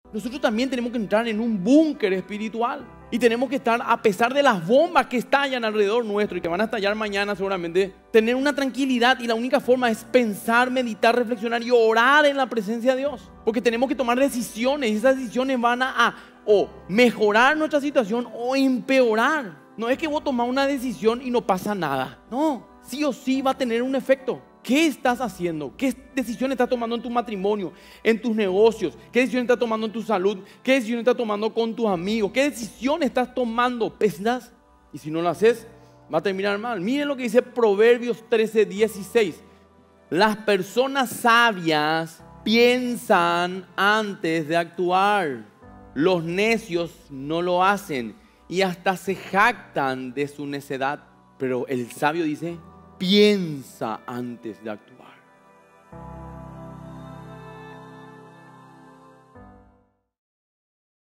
Nosotros también tenemos que entrar en un búnker espiritual. Y tenemos que estar, a pesar de las bombas que estallan alrededor nuestro y que van a estallar mañana seguramente, tener una tranquilidad, y la única forma es pensar, meditar, reflexionar y orar en la presencia de Dios. Porque tenemos que tomar decisiones, y esas decisiones van a o mejorar nuestra situación o empeorar. No es que vos tomás una decisión y no pasa nada. No, sí o sí va a tener un efecto. ¿Qué estás haciendo? ¿Qué decisiones estás tomando en tu matrimonio, en tus negocios? ¿Qué decisiones estás tomando en tu salud? ¿Qué decisiones estás tomando con tus amigos? ¿Qué decisiones estás tomando? ¿Pensás? Y si no lo haces, va a terminar mal. Miren lo que dice Proverbios 13:16. Las personas sabias piensan antes de actuar. Los necios no lo hacen y hasta se jactan de su necedad. Pero el sabio dice: piensa antes de actuar.